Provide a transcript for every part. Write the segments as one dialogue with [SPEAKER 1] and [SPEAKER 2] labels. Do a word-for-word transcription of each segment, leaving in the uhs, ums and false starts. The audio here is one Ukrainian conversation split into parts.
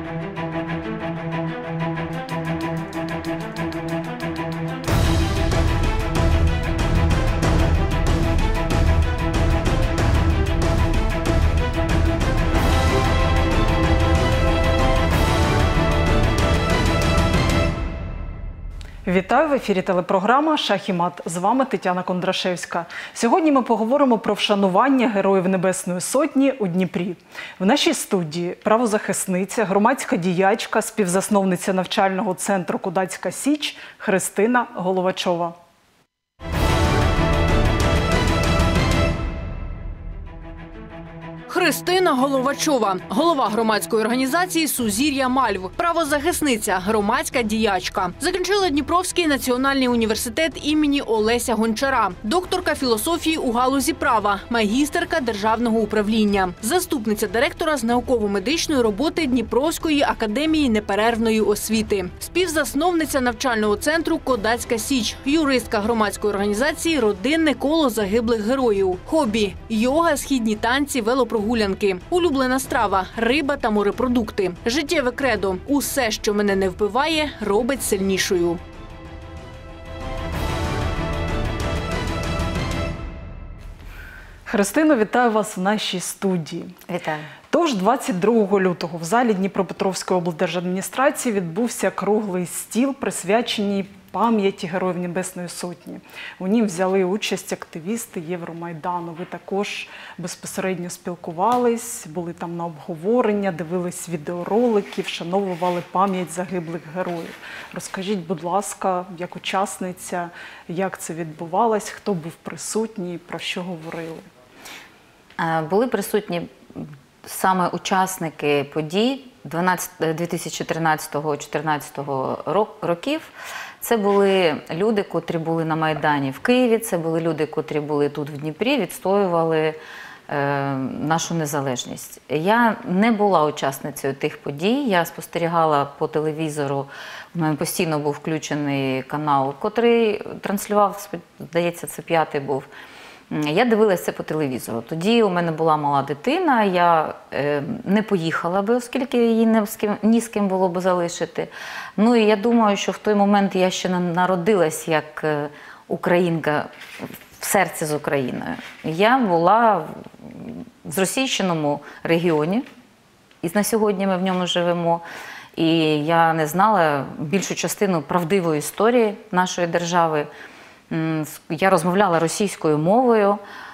[SPEAKER 1] Вітаю, в ефірі телепрограма «Шах і мат». З вами Тетяна Кондрашевська. Сьогодні ми поговоримо про вшанування Героїв Небесної Сотні у Дніпрі. В нашій студії правозахисниця, громадська діячка, співзасновниця навчального центру «Кодацька Січ» Христина Головачова.
[SPEAKER 2] Христина Головачова, голова громадської організації «Сузір'я Мальв», правозахисниця, громадська діячка. Закінчила Дніпровський національний університет імені Олеся Гончара, докторка філософії у галузі права, магістерка державного управління, заступниця директора з науково-медичної роботи Дніпровської академії неперервної освіти, співзасновниця навчального центру «Кодацька Січ», юристка громадської організації «Родинне коло загиблих героїв». Хобі – йога, східні танці, велопрогулянки. Улюблена страва – риба та морепродукти. Життєве кредо – усе, що мене не вбиває, робить сильнішою.
[SPEAKER 1] Христино, вітаю вас в нашій студії.
[SPEAKER 3] Вітаю.
[SPEAKER 1] Тож двадцять другого лютого в залі Дніпропетровської облдержадміністрації відбувся круглий стіл, присвячений пам'яті Героїв Небесної Сотні. У нім взяли участь активісти Євромайдану. Ви також безпосередньо спілкувались, були там на обговорення, дивились відеоролики, вшановували пам'ять загиблих героїв. Розкажіть, будь ласка, як учасниця, як це відбувалось, хто був присутній, про що говорили?
[SPEAKER 3] Були присутні саме учасники подій дві тисячі тринадцятого - дві тисячі чотирнадцятого років. Це були люди, котрі були на Майдані в Києві, це були люди, котрі були тут в Дніпрі, відстоювали е, нашу незалежність. Я не була учасницею тих подій, я спостерігала по телевізору, у мене постійно був включений канал, котрий транслював, здається, це п'ятий був. Я дивилася це по телевізору. Тоді у мене була мала дитина, я е, не поїхала би, оскільки її не з ким, ні з ким було б залишити. Ну і я думаю, що в той момент я ще не народилась як українка в серці з Україною. Я була в зросійщеному регіоні, і на сьогодні ми в ньому живемо. І я не знала більшу частину правдивої історії нашої держави. Я розмовляла російською мовою,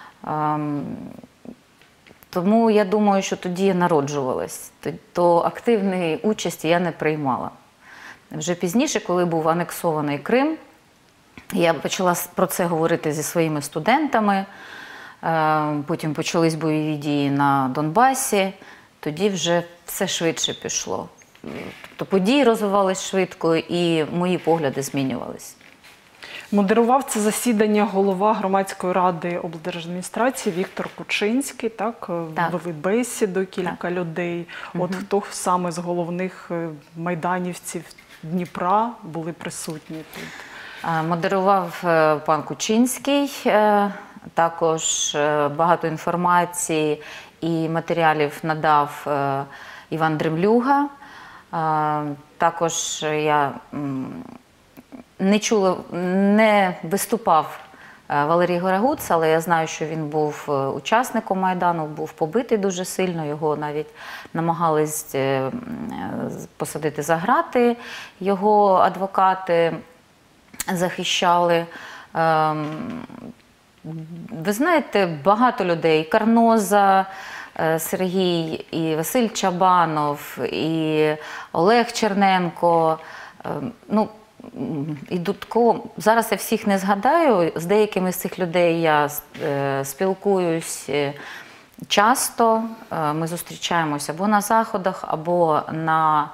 [SPEAKER 3] тому я думаю, що тоді я народжувалась, то активної участі я не приймала. Вже пізніше, коли був анексований Крим, я почала про це говорити зі своїми студентами, потім почались бойові дії на Донбасі, тоді вже все швидше пішло. Тобто події розвивались швидко і мої погляди змінювались.
[SPEAKER 1] Модерував це засідання голова громадської ради облдержадміністрації Віктор Кучинський, так?
[SPEAKER 3] Так.
[SPEAKER 1] Вели бесіду кілька так. людей. От угу. Хто саме з головних майданівців Дніпра були присутні тут?
[SPEAKER 3] Модерував пан Кучинський, також багато інформації і матеріалів надав Іван Дремлюга. Також я не чула, не виступав Валерій Горегуц, але я знаю, що він був учасником Майдану, був побитий дуже сильно, його навіть намагались посадити за грати, його адвокати захищали. Ви знаєте, багато людей, Карноза, Сергій, і Василь Чабанов, і Олег Черненко, ну, і Дудко. Зараз я всіх не згадаю, з деякими з цих людей я спілкуюсь часто, ми зустрічаємося або на заходах, або на,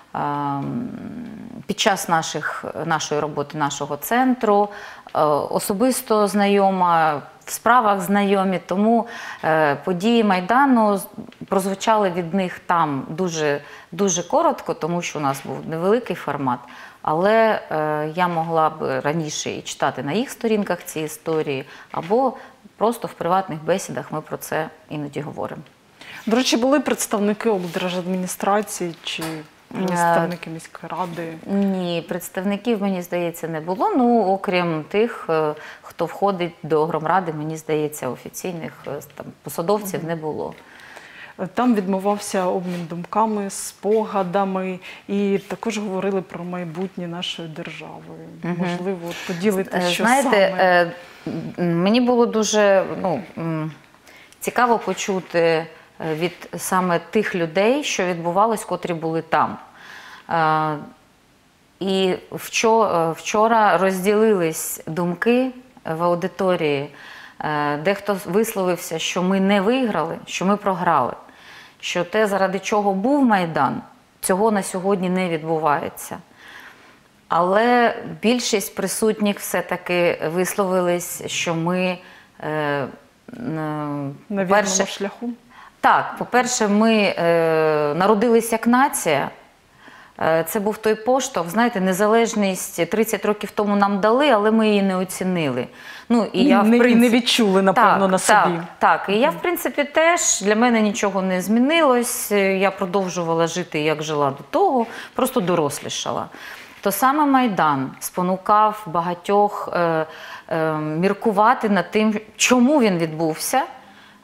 [SPEAKER 3] під час наших, нашої роботи, нашого центру, особисто знайома, в справах знайомі, тому події Майдану прозвучали від них там дуже, дуже коротко, тому що у нас був невеликий формат. Але е, я могла б раніше і читати на їх сторінках ці історії, або просто в приватних бесідах ми про це іноді говоримо.
[SPEAKER 1] До речі, були представники облдержадміністрації чи Представники міської ради?
[SPEAKER 3] Ні, представників, мені здається, не було. Ну, окрім тих, е, хто входить до громради, мені здається, офіційних е, там, посадовців не було.
[SPEAKER 1] Там відбувався обмін думками, спогадами, і також говорили про майбутнє нашої держави. Угу. Можливо, от поділитися, що
[SPEAKER 3] Знаєте,
[SPEAKER 1] саме?
[SPEAKER 3] Е, мені було дуже ну, цікаво почути від саме тих людей, що відбувалось, котрі були там. Е, і вчора розділились думки в аудиторії. Е, дехто висловився, що ми не виграли, що ми програли. Що те, заради чого був Майдан, цього на сьогодні не відбувається. Але більшість присутніх все-таки висловились, що ми е,
[SPEAKER 1] на вірному шляху?
[SPEAKER 3] Так, по-перше, ми е, народились як нація. Е, це був той поштовх, знаєте, незалежність тридцять років тому нам дали, але ми її не оцінили. Ну, і,
[SPEAKER 1] і,
[SPEAKER 3] я,
[SPEAKER 1] не,
[SPEAKER 3] в принципі,
[SPEAKER 1] і не відчули, напевно,
[SPEAKER 3] так,
[SPEAKER 1] на собі.
[SPEAKER 3] Так, так, і я, в принципі, теж, для мене нічого не змінилось, я продовжувала жити, як жила до того, просто дорослішала. То саме Майдан спонукав багатьох е, е, міркувати над тим, чому він відбувся. Е,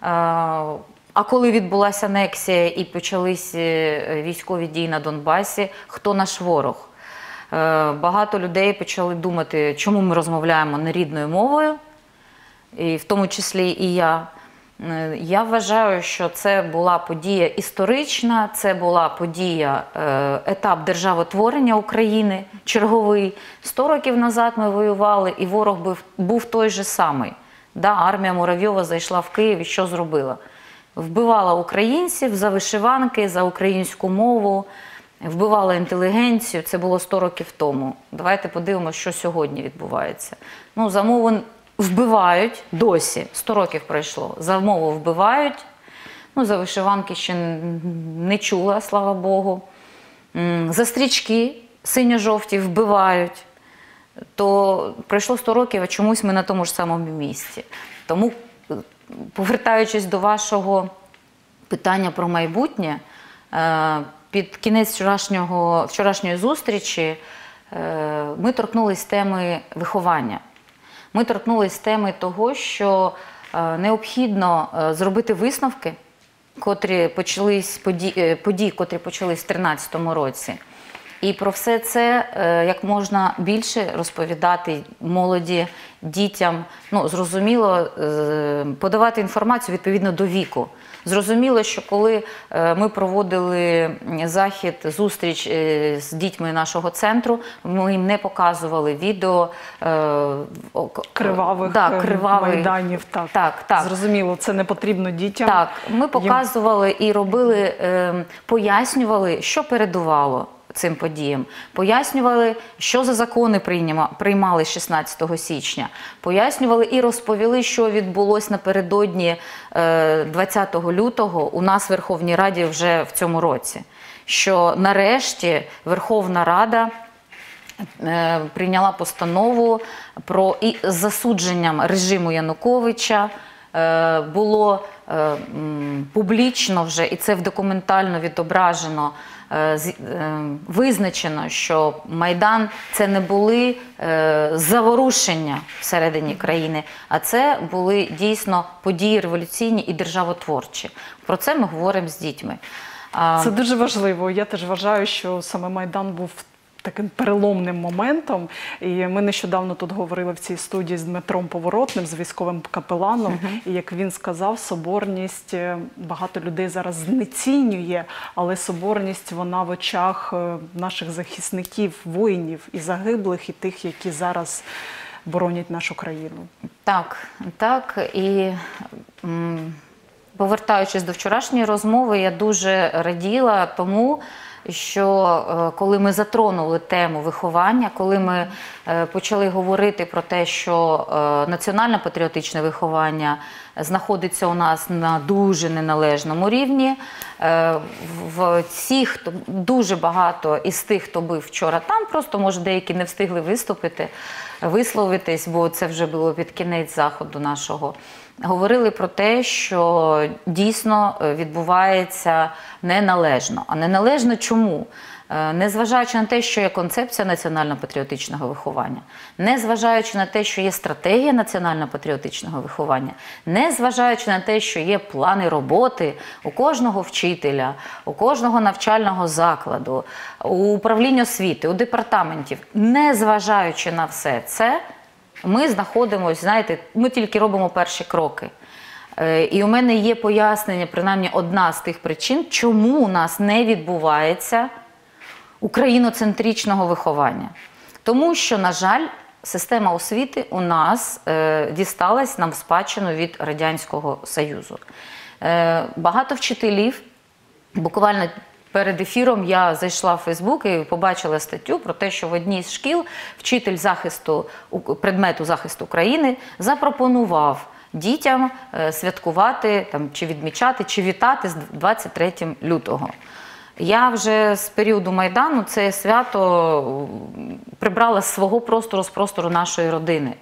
[SPEAKER 3] а коли відбулася анексія і почались військові дії на Донбасі, хто наш ворог? Е, багато людей почали думати, чому ми розмовляємо не рідною мовою, і в тому числі і я. Я вважаю, що це була подія історична, це була подія, етап державотворення України, черговий. Сто років назад ми воювали, і ворог був, був той же самий. Да, армія Муравйова зайшла в Київ і що зробила? Вбивала українців за вишиванки, за українську мову, вбивала інтелігенцію. Це було сто років тому. Давайте подивимося, що сьогодні відбувається. Ну, за мову вбивають досі, сто років пройшло, за мову вбивають, ну, за вишиванки ще не чула, слава Богу, за стрічки синьо-жовті вбивають, то пройшло сто років, а чомусь ми на тому ж самому місці. Тому, повертаючись до вашого питання про майбутнє, під кінець вчорашнього, вчорашньої зустрічі ми торкнулись теми виховання. Ми торкнулись теми того, що е, необхідно е, зробити висновки, котрі почались, події, події, котрі почались в дві тисячі тринадцятому році. І про все це е, як можна більше розповідати молоді, дітям. Ну, зрозуміло, е, подавати інформацію відповідно до віку. Зрозуміло, що коли ми проводили захід, зустріч з дітьми нашого центру, ми їм не показували відео
[SPEAKER 1] кривавих,
[SPEAKER 3] да, кривавих
[SPEAKER 1] майданів. Так.
[SPEAKER 3] Так, так.
[SPEAKER 1] Зрозуміло, це не потрібно дітям.
[SPEAKER 3] Так, ми показували і робили, пояснювали, що передувало цим подіям. Пояснювали, що за закони приймали шістнадцятого січня. Пояснювали і розповіли, що відбулося напередодні двадцятого лютого у нас в Верховній Раді вже в цьому році. Що нарешті Верховна Рада прийняла постанову про і з засудженням режиму Януковича. Було публічно вже, і це документально відображено, визначено, що Майдан – це не були заворушення всередині країни, а це були дійсно події революційні і державотворчі. Про це ми говоримо з дітьми.
[SPEAKER 1] Це дуже важливо. Я теж вважаю, що саме Майдан був таким переломним моментом. І ми нещодавно тут говорили в цій студії з Дмитром Поворотним, з військовим капеланом. Uh-huh. І як він сказав, соборність багато людей зараз знецінює, але соборність вона в очах наших захисників, воїнів і загиблих, і тих, які зараз боронять нашу країну.
[SPEAKER 3] Так, так. І м, повертаючись до вчорашньої розмови, я дуже раділа тому, що коли ми затронули тему виховання, коли ми почали говорити про те, що національно-патріотичне виховання знаходиться у нас на дуже неналежному рівні, в цих дуже багато із тих, хто був вчора там, просто, може, деякі не встигли виступити, висловитись, бо це вже було під кінець заходу нашого, говорили про те, що дійсно відбувається неналежно. А неналежно чому? незважаючи на те, що є концепція національно-патріотичного виховання, незважаючи на те, що є стратегія національно-патріотичного виховання, незважаючи на те, що є плани роботи у кожного вчителя, у кожного навчального закладу, у управління освіти, у департаментів, незважаючи на все це, ми знаходимося, знаєте, ми тільки робимо перші кроки. І у мене є пояснення, принаймні одна з тих причин, чому у нас не відбувається україноцентричного виховання. Тому що, на жаль, система освіти у нас е, дісталась нам в спадщину від Радянського Союзу. Е, багато вчителів, буквально перед ефіром я зайшла в Фейсбук і побачила статтю про те, що в одній з шкіл вчитель захисту, предмету захисту України запропонував дітям святкувати, там, чи відмічати, чи вітати з двадцять третім лютого. Я вже з періоду Майдану це свято прибрала з свого простору, з простору нашої родини.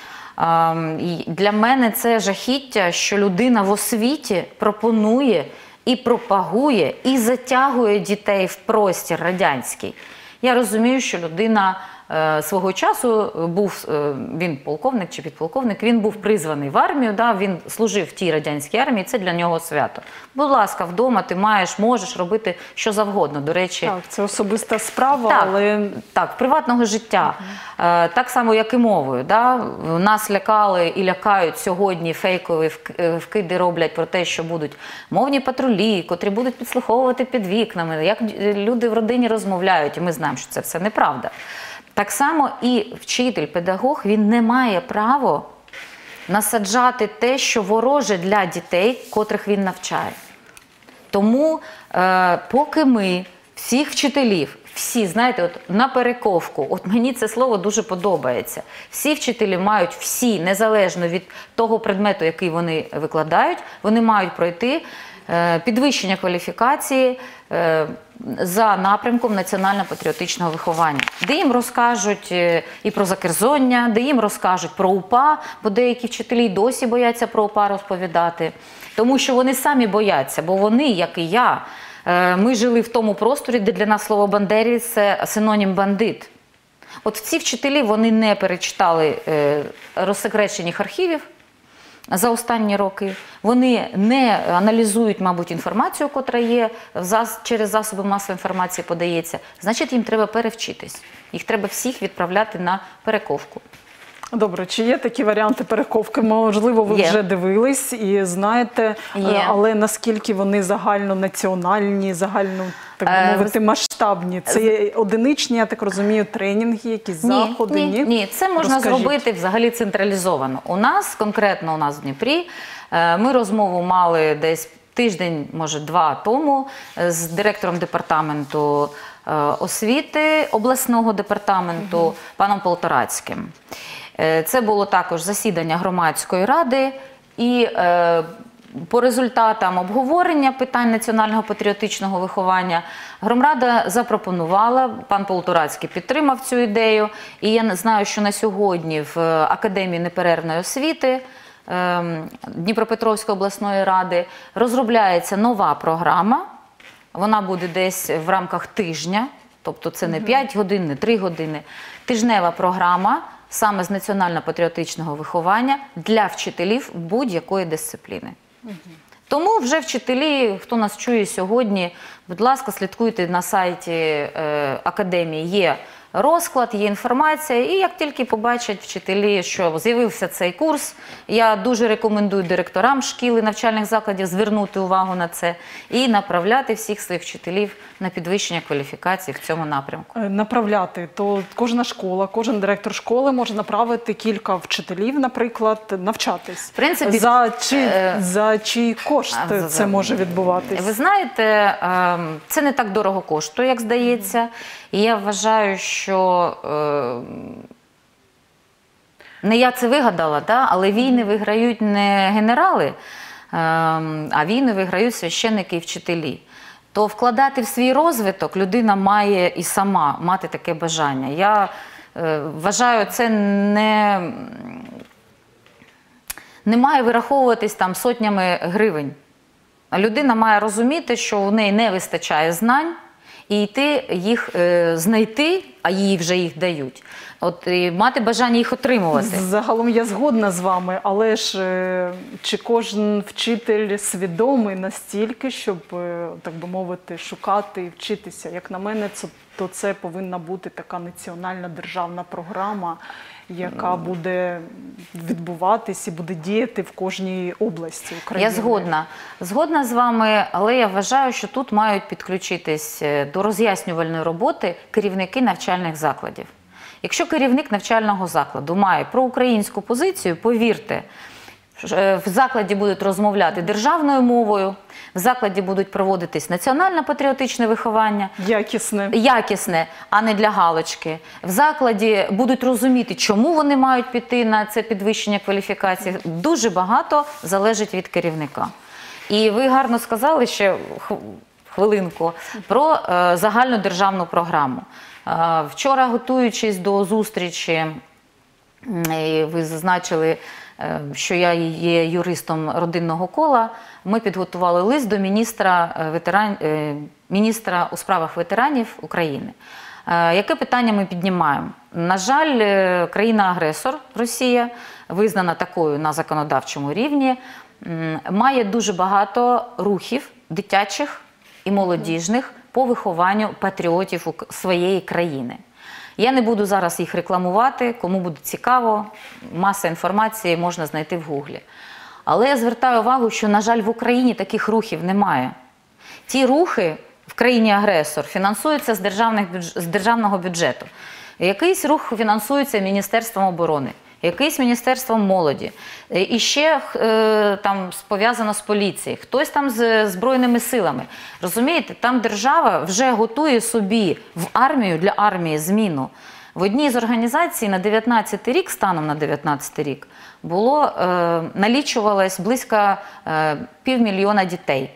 [SPEAKER 3] І для мене це жахіття, що людина в освіті пропонує і пропагує, і затягує дітей в простір радянський. Я розумію, що людина е, свого часу був, е, він полковник чи підполковник, він був призваний в армію, да, він служив в тій радянській армії, це для нього свято. Будь ласка, вдома ти маєш, можеш робити що завгодно, до речі.
[SPEAKER 1] Так, це особиста справа,
[SPEAKER 3] так,
[SPEAKER 1] але...
[SPEAKER 3] Так, приватного життя. Uh-huh. Е, так само, як і мовою. Да? Нас лякали і лякають сьогодні, фейкові вкиди роблять про те, що будуть мовні патрулі, котрі будуть підслуховувати під вікнами, як люди в родині розмовляють, і ми знаємо, що це все неправда. Так само і вчитель, педагог, він не має права насаджати те, що вороже для дітей, котрих він навчає. Тому е, поки ми всіх вчителів, всі, знаєте, от на перековку, от мені це слово дуже подобається, всі вчителі мають, всі, незалежно від того предмету, який вони викладають, вони мають пройти е, підвищення кваліфікації е, за напрямком національно-патріотичного виховання, де їм розкажуть і про закерзоння, де їм розкажуть про УПА, бо деякі вчителі досі бояться про УПА розповідати, тому що вони самі бояться, бо вони, як і я, ми жили в тому просторі, де для нас слово «бандерівець» – це синонім «бандит». От ці вчителі, вони не перечитали розсекречених архівів за останні роки, вони не аналізують, мабуть, інформацію, котра є, через засоби масової інформації подається, значить їм треба перевчитись. Їх треба всіх відправляти на перековку.
[SPEAKER 1] Добре, чи є такі варіанти перековки? Можливо, ви
[SPEAKER 3] є.
[SPEAKER 1] вже дивились і знаєте,
[SPEAKER 3] є.
[SPEAKER 1] Але наскільки вони загальнонаціональні, загально, так би мовити, масштабні? Це є одиничні, я так розумію, тренінги, якісь
[SPEAKER 3] ні,
[SPEAKER 1] заходи?
[SPEAKER 3] Ні, ні, ні, це можна
[SPEAKER 1] Розкажіть.
[SPEAKER 3] зробити взагалі централізовано. У нас, конкретно у нас в Дніпрі, ми розмову мали десь тиждень, може два тому, з директором департаменту освіти, обласного департаменту, угу. паном Полторацьким. Це було також засідання громадської ради, і е, по результатам обговорення питань національного патріотичного виховання громрада запропонувала, пан Полторацький підтримав цю ідею, і я знаю, що на сьогодні в Академії неперервної освіти е, Дніпропетровської обласної ради розробляється нова програма, вона буде десь в рамках тижня, тобто це не п'ять годин, не три години, тижнева програма, саме з національно-патріотичного виховання для вчителів будь-якої дисципліни. Угу. Тому вже вчителі, хто нас чує сьогодні, будь ласка, слідкуйте на сайті е, Академії, є розклад, є інформація, і як тільки побачать вчителі, що з'явився цей курс, я дуже рекомендую директорам шкіл і навчальних закладів звернути увагу на це і направляти всіх своїх вчителів на підвищення кваліфікації в цьому напрямку.
[SPEAKER 1] Направляти, то кожна школа, кожен директор школи може направити кілька вчителів, наприклад, навчатись.
[SPEAKER 3] В принципі,
[SPEAKER 1] за чи е... за чий кошт а, це може відбуватись?
[SPEAKER 3] Ви знаєте, це не так дорого коштує, як здається. І я вважаю, що не я це вигадала, да? Але війни виграють не генерали, а війни виграють священники і вчителі. То вкладати в свій розвиток людина має і сама мати таке бажання. Я вважаю, це не, не має вираховуватись там сотнями гривень. Людина має розуміти, що в неї не вистачає знань, і йти їх е, знайти, а їй вже їх дають. От і мати бажання їх отримувати.
[SPEAKER 1] Загалом я згодна з вами, але ж е, чи кожен вчитель свідомий настільки, щоб, е, так би мовити, шукати і вчитися? Як на мене, це, то це повинна бути така національна державна програма, яка буде відбуватись і буде діяти в кожній області України.
[SPEAKER 3] Я згодна. Згодна з вами, але я вважаю, що тут мають підключитись до роз'яснювальної роботи керівники навчальних закладів. Якщо керівник навчального закладу має проукраїнську позицію, повірте, в закладі будуть розмовляти державною мовою, в закладі будуть проводитись національно-патріотичне виховання.
[SPEAKER 1] Якісне.
[SPEAKER 3] Якісне, а не для галочки. В закладі будуть розуміти, чому вони мають піти на це підвищення кваліфікації. Дуже багато залежить від керівника. І ви гарно сказали ще хвилинку про е, загальну державну програму. Е, вчора, готуючись до зустрічі, е, ви зазначили, що я є юристом родинного кола, ми підготували лист до міністра, ветеран... міністра у справах ветеранів України. Яке питання ми піднімаємо? На жаль, країна-агресор Росія, визнана такою на законодавчому рівні, має дуже багато рухів дитячих і молодіжних по вихованню патріотів своєї країни. Я не буду зараз їх рекламувати, кому буде цікаво, маса інформації можна знайти в Гуглі. Але я звертаю увагу, що, на жаль, в Україні таких рухів немає. Ті рухи в країні-агресор фінансуються з, державних, з державного бюджету. Якийсь рух фінансується Міністерством оборони, якийсь Міністерством молоді, і ще е, там пов'язано з поліцією, хтось там з Збройними силами. Розумієте, там держава вже готує собі в армію, для армії зміну. В одній з організацій на дев'ятнадцятий рік, станом на дев'ятнадцятий рік, було, е, налічувалось близько е, півмільйона дітей.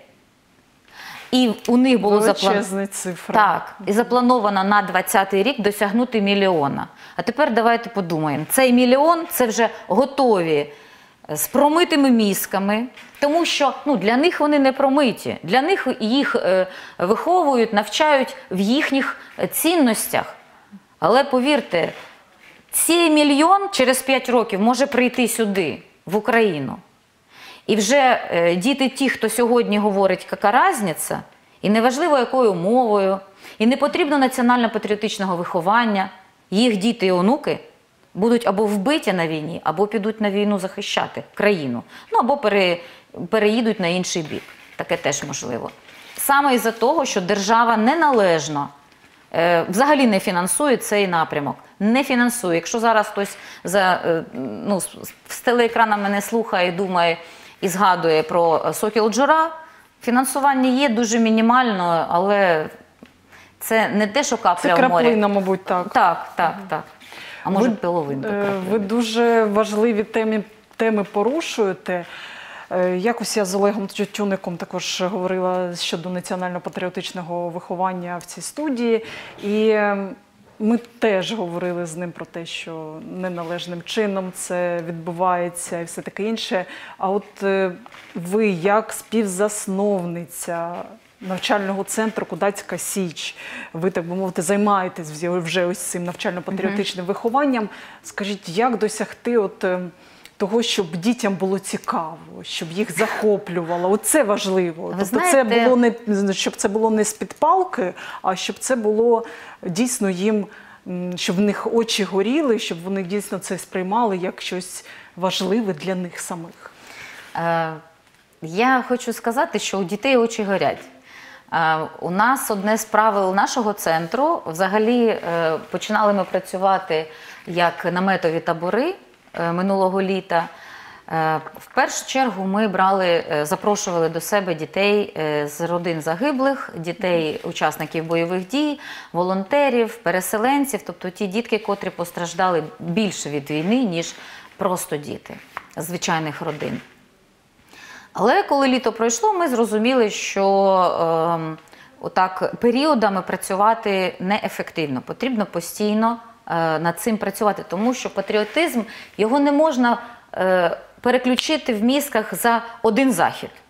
[SPEAKER 3] І у них було заплановано, так, і заплановано на двадцятий рік досягнути мільйона. А тепер давайте подумаємо. Цей мільйон – це вже готові з промитими мізками, тому що ну, для них вони не промиті. Для них їх е, виховують, навчають в їхніх цінностях. Але повірте, цей мільйон через п'ять років може прийти сюди, в Україну. І вже е, діти ті, хто сьогодні говорить «яка різниця», і неважливо якою мовою, і не потрібно національно-патріотичного виховання, їх діти і онуки будуть або вбиті на війні, або підуть на війну захищати країну, ну або пере, переїдуть на інший бік. Таке теж можливо. Саме із-за того, що держава неналежно, е, взагалі не фінансує цей напрямок. Не фінансує. Якщо зараз хтось за, е, ну, з телеекрана мене слухає і думає, і згадує про Сокіл Джура, фінансування є дуже мінімально, але це не те, що капля в морі.
[SPEAKER 1] Це краплина, мабуть, так.
[SPEAKER 3] Так, так, так. А може
[SPEAKER 1] ви,
[SPEAKER 3] половинка.
[SPEAKER 1] Ви дуже важливі теми, теми порушуєте. Якось я з Олегом Тютюником також говорила щодо національно-патріотичного виховання в цій студії. І ми теж говорили з ним про те, що неналежним чином це відбувається і все таке інше. А от ви, як співзасновниця навчального центру «Кудацька Січ», ви, так би мовити, займаєтесь вже ось цим навчально-патріотичним mm-hmm. вихованням. Скажіть, як досягти от того, щоб дітям було цікаво, щоб їх захоплювало? Оце важливо.
[SPEAKER 3] Ви
[SPEAKER 1] тобто
[SPEAKER 3] знаєте...
[SPEAKER 1] це було не, щоб це було не з-під палки, а щоб це було дійсно їм, щоб в них очі горіли, щоб вони дійсно це сприймали як щось важливе для них самих.
[SPEAKER 3] Е, я хочу сказати, що у дітей очі горять. Е, у нас одне з правил нашого центру, взагалі е, починали ми працювати як наметові табори е, минулого літа. В першу чергу ми брали, запрошували до себе дітей з родин загиблих, дітей учасників бойових дій, волонтерів, переселенців, тобто ті дітки, котрі постраждали більше від війни, ніж просто діти звичайних родин. Але коли літо пройшло, ми зрозуміли, що е, отак періодами працювати неефективно. Потрібно постійно е, над цим працювати, тому що патріотизм, його не можна е, переключити в мізках за один захід.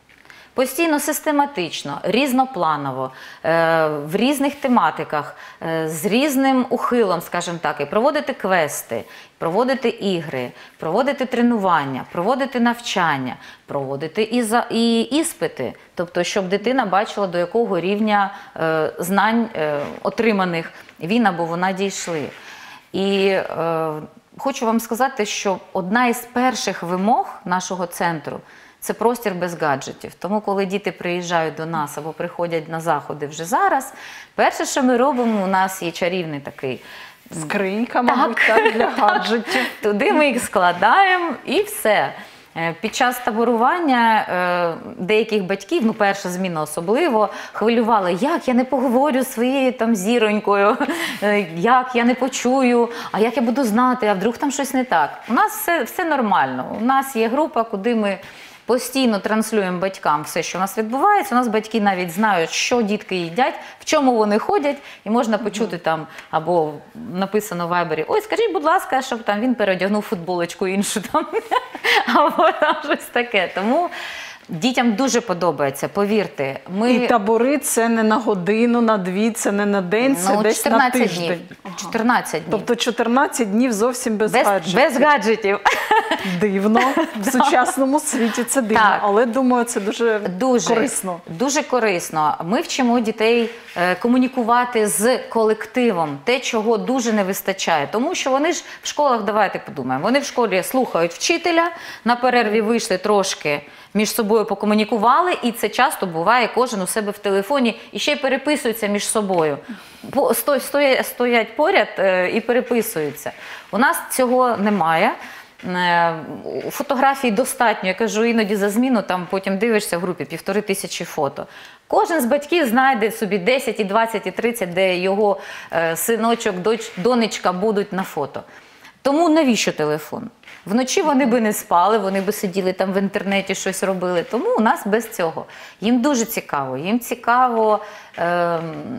[SPEAKER 3] постійно систематично, різнопланово, е, в різних тематиках, е, з різним ухилом, скажімо так, і проводити квести, проводити ігри, проводити тренування, проводити навчання, проводити і, за, і іспити. Тобто, щоб дитина бачила, до якого рівня е, знань е, отриманих він або вона дійшли. І е, хочу вам сказати, що одна із перших вимог нашого центру – це простір без гаджетів. Тому, коли діти приїжджають до нас або приходять на заходи вже зараз, перше, що ми робимо, у нас є чарівний такий
[SPEAKER 1] скринька, мабуть, так, для гаджетів.
[SPEAKER 3] Туди ми їх складаємо і все. Під час таборування деяких батьків, ну перша зміна особливо, хвилювали, як я не поговорю зі своєю там зіронькою, як я не почую, а як я буду знати, а вдруг там щось не так. У нас все, все нормально. У нас є група, куди ми постійно транслюємо батькам все, що у нас відбувається. У нас батьки навіть знають, що дітки їдять, в чому вони ходять, і можна почути там, або написано в вайбері, ой, скажіть, будь ласка, щоб там він переодягнув футболочку іншу там, або там щось таке. Тому дітям дуже подобається, повірте. Ми...
[SPEAKER 1] І табори – це не на годину, на дві, це не на день, це
[SPEAKER 3] ну,
[SPEAKER 1] десь на тиждень.
[SPEAKER 3] Днів. Ага. чотирнадцять днів.
[SPEAKER 1] Тобто чотирнадцять днів зовсім без,
[SPEAKER 3] без
[SPEAKER 1] гаджетів.
[SPEAKER 3] Без гаджетів.
[SPEAKER 1] Дивно. В сучасному світі це дивно.
[SPEAKER 3] Так.
[SPEAKER 1] Але, думаю, це дуже,
[SPEAKER 3] дуже
[SPEAKER 1] корисно.
[SPEAKER 3] Дуже корисно. Ми вчимо дітей е, комунікувати з колективом. Те, чого дуже не вистачає. Тому що вони ж в школах, давайте подумаємо, вони в школі слухають вчителя, на перерві вийшли трошки, між собою покомунікували, і це часто буває, кожен у себе в телефоні, і ще й переписуються між собою. Стоять, стоять поряд і переписуються. У нас цього немає. Фотографій достатньо, я кажу, іноді за зміну, там потім дивишся в групі півтори тисячі фото. Кожен з батьків знайде собі десять, і двадцять, і тридцять, де його синочок, доч, донечка будуть на фото. Тому навіщо телефон? Вночі вони би не спали, вони би сиділи там в інтернеті, щось робили. Тому у нас без цього. Їм дуже цікаво. Їм цікаво. Е,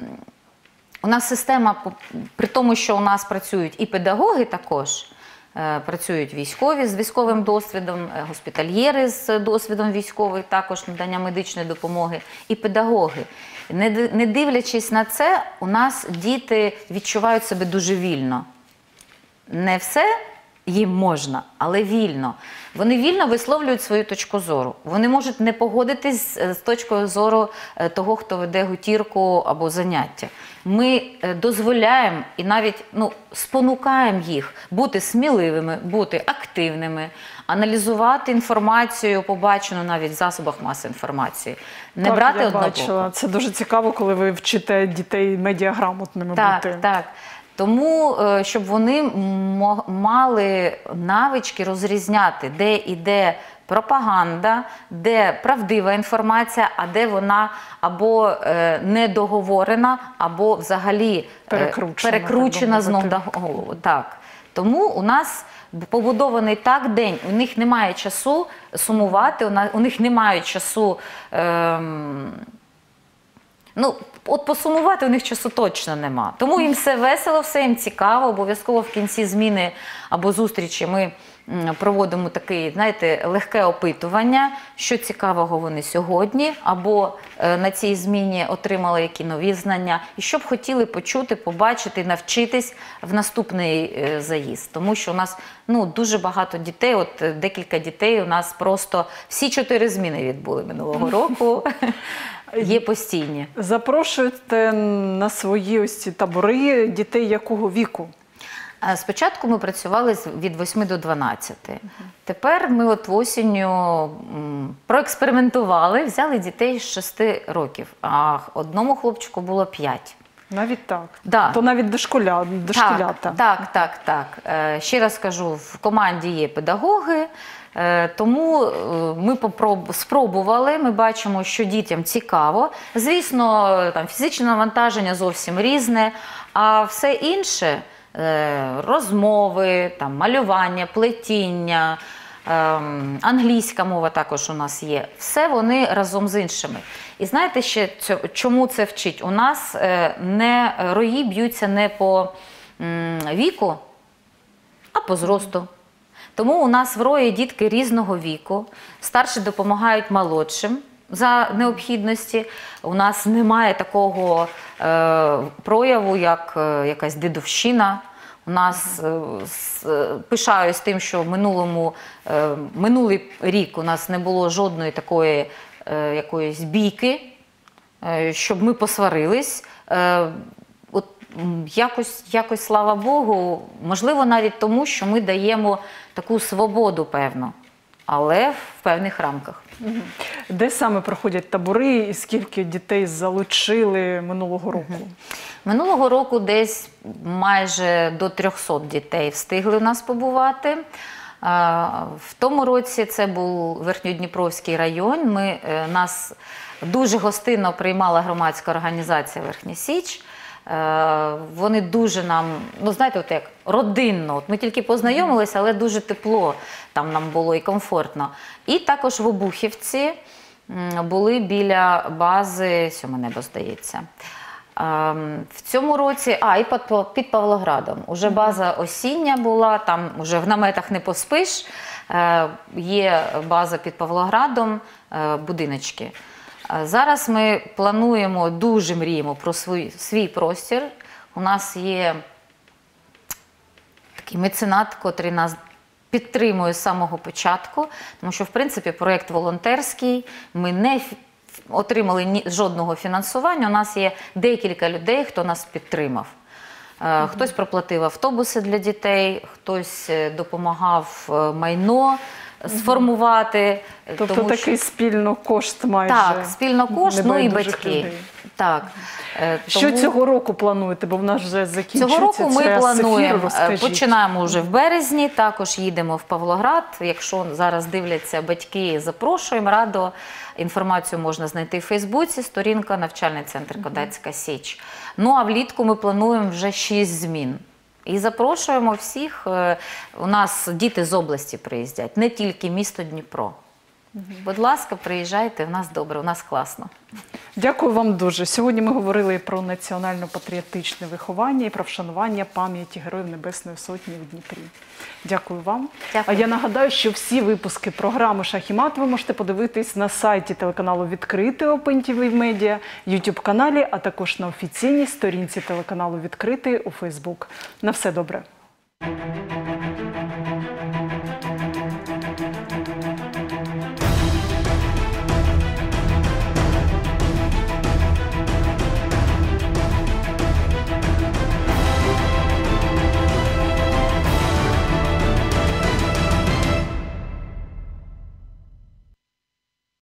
[SPEAKER 3] у нас система, при тому, що у нас працюють і педагоги також, е, працюють військові з військовим досвідом, госпітальєри з досвідом військових, також надання медичної допомоги, і педагоги. Не, не дивлячись на це, у нас діти відчувають себе дуже вільно. Не все їм можна, але вільно. Вони вільно висловлюють свою точку зору. Вони можуть не погодитись з точкою зору того, хто веде гутірку або заняття. Ми дозволяємо і навіть ну, спонукаємо їх бути сміливими, бути активними, аналізувати інформацію, побачену навіть в засобах масової інформації. Не
[SPEAKER 1] так,
[SPEAKER 3] брати
[SPEAKER 1] я
[SPEAKER 3] однобоко.
[SPEAKER 1] бачила. Це дуже цікаво, коли ви вчите дітей медіаграмотними
[SPEAKER 3] так,
[SPEAKER 1] бути.
[SPEAKER 3] Так, так. Тому, щоб вони мали навички розрізняти, де іде пропаганда, де правдива інформація, а де вона або недоговорена, або взагалі перекручена, перекручена знов на голову. Так. Тому у нас побудований так день, у них немає часу сумувати, у них немає часу... Ем, Ну, от посумувати у них часу точно нема. Тому їм все весело, все їм цікаво. Обов'язково в кінці зміни або зустрічі ми проводимо таке, знаєте, легке опитування, що цікавого вони сьогодні, або на цій зміні отримали які нові знання, і що б хотіли почути, побачити, навчитись в наступний заїзд. Тому що у нас ну, дуже багато дітей, от декілька дітей у нас просто всі чотири зміни відбули минулого року. Є постійні.
[SPEAKER 1] Запрошуєте на свої ось ці табори дітей якого віку?
[SPEAKER 3] Спочатку ми працювали від восьми до дванадцяти. Uh-huh. Тепер ми от осінню проекспериментували, взяли дітей з шести років, а одному хлопчику було п'ять.
[SPEAKER 1] Навіть так?
[SPEAKER 3] Да.
[SPEAKER 1] То навіть дошколя, дошколята.
[SPEAKER 3] Так, так, так, так. Ще раз кажу, в команді є педагоги, тому ми спробували, ми бачимо, що дітям цікаво. Звісно, там фізичне навантаження зовсім різне, а все інше – розмови, там, малювання, плетіння, англійська мова також у нас є. Все вони разом з іншими. І знаєте ще, чому це вчить? У нас не рої б'ються не по віку, а по зросту. Тому у нас в рої дітки різного віку, старші допомагають молодшим, за необхідності. У нас немає такого е, прояву, як е, якась дідовщина. У нас е, с, е, пишаюсь тим, що в минулому, е, минулий рік у нас не було жодної такої е, якоїсь бійки, е, щоб ми посварились. Е, от якось, якось, слава Богу, можливо, навіть тому, що ми даємо таку свободу, певно, але в певних рамках.
[SPEAKER 1] Де саме проходять табори і скільки дітей залучили минулого року?
[SPEAKER 3] Минулого року десь майже до трьохсот дітей встигли у нас побувати. В тому році це був Верхньодніпровський район. Ми, нас дуже гостинно приймала громадська організація «Верхня Січ». Вони дуже нам, ну знаєте, от як родинно. От ми тільки познайомилися, але дуже тепло там нам було і комфортно. І також в Обухівці були біля бази «Сьоме небо», здається. В цьому році, а, і під, під Павлоградом. Уже база осіння була, там вже в наметах не поспиш. Є база під Павлоградом, будиночки. Зараз ми плануємо, дуже мріємо про свій, свій простір. У нас є такий меценат, котрий нас підтримує з самого початку, тому що, в принципі, проєкт волонтерський, ми не отримали ні, жодного фінансування. У нас є декілька людей, хто нас підтримав. Е, хтось проплатив автобуси для дітей, хтось допомагав майно сформувати.
[SPEAKER 1] Тобто
[SPEAKER 3] тому,
[SPEAKER 1] такий
[SPEAKER 3] що...
[SPEAKER 1] спільно кошт майже.
[SPEAKER 3] Так, спільно кошт, ну і батьки.
[SPEAKER 1] Людей.
[SPEAKER 3] Так.
[SPEAKER 1] Що
[SPEAKER 3] Тому...
[SPEAKER 1] цього року плануєте, бо в нас вже закінчується
[SPEAKER 3] Цього року ми плануємо,
[SPEAKER 1] ефір,
[SPEAKER 3] починаємо вже в березні, також їдемо в Павлоград. Якщо зараз дивляться батьки, запрошуємо, радо. Інформацію можна знайти в Фейсбуці, сторінка «Навчальний центр Кодацька Січ». Ну, а влітку ми плануємо вже шість змін. І запрошуємо всіх. У нас діти з області приїздять, не тільки місто Дніпро. Будь ласка, приїжджайте, у нас добре, у нас класно.
[SPEAKER 1] Дякую вам дуже. Сьогодні ми говорили про національно-патріотичне виховання і про вшанування пам'яті Героїв Небесної Сотні в Дніпрі. Дякую вам.
[SPEAKER 3] Дякую.
[SPEAKER 1] А я нагадаю, що всі випуски програми «Шах і мат» ви можете подивитись на сайті телеканалу «Відкритий» Open ті ві Media, ютуб-каналі, а також на офіційній сторінці телеканалу «Відкритий» у Фейсбук. На все добре.